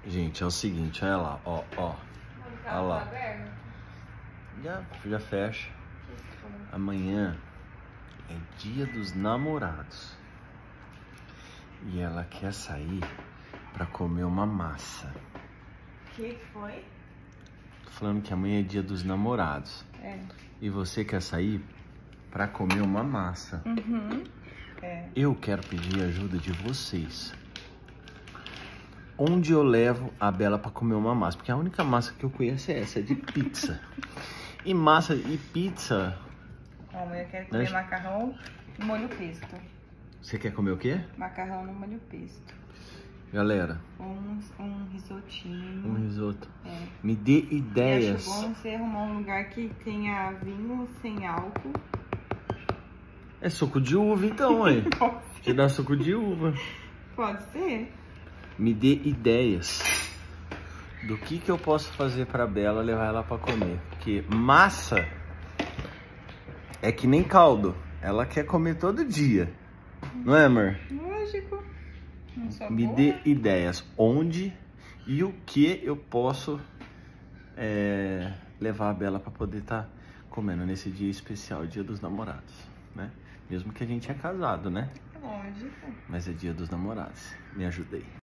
Gente, é o seguinte, olha lá, ó. Olha lá. Já fecha. Amanhã é dia dos namorados. E ela quer sair pra comer uma massa. Que foi? Tô falando que amanhã é dia dos namorados. É. E você quer sair pra comer uma massa. Uhum. É. Eu quero pedir ajuda de vocês. Onde eu levo a Bela pra comer uma massa? Porque a única massa que eu conheço é essa, é de pizza. E massa e pizza... Amanhã eu quero comer macarrão no molho pesto. Você quer comer o quê? Macarrão no molho pesto. Galera. Um risotinho. Um risoto. É. Me dê ideias. Eu acho bom você arrumar um lugar que tenha vinho sem álcool. É suco de uva então, aí. Te dá suco de uva. Pode ser. Me dê ideias do que eu posso fazer pra Bela levar ela pra comer. Porque massa é que nem caldo. Ela quer comer todo dia. Não é, amor? Lógico. Não sou Me boa. dê ideias. Onde e o que eu posso levar a Bela pra poder estar comendo nesse dia especial, dia dos namorados, né? Mesmo que a gente é casado, né? Lógico. Mas é dia dos namorados. Me ajuda aí.